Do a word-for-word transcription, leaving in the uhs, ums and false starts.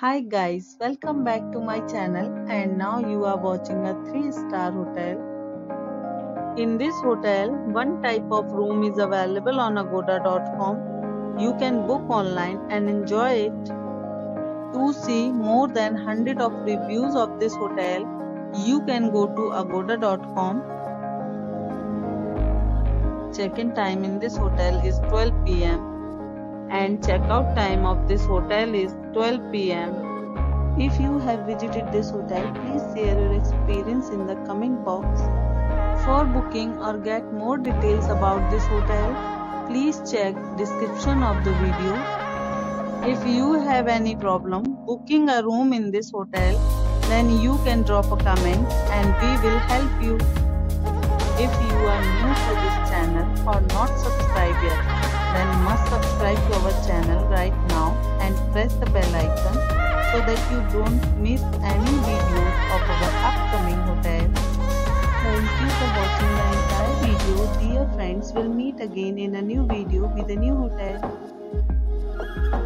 Hi guys, welcome back to my channel and now you are watching a three star hotel. In this hotel, one type of room is available on agoda dot com. You can book online and enjoy it. To see more than one hundred of reviews of this hotel, you can go to agoda dot com. Check-in time in this hotel is twelve p m and check-out time of this hotel is twelve p m If you have visited this hotel, please share your experience in the comment box. For booking or get more details about this hotel, please check description of the video. If you have any problem booking a room in this hotel, then you can drop a comment and we will help you. If you are new to this channel or not subscribed yet, then must subscribe to our channel right now and press the bell icon so that you don't miss any videos of our upcoming hotel. Thank you for watching the entire video. Dear friends, we'll meet again in a new video with a new hotel.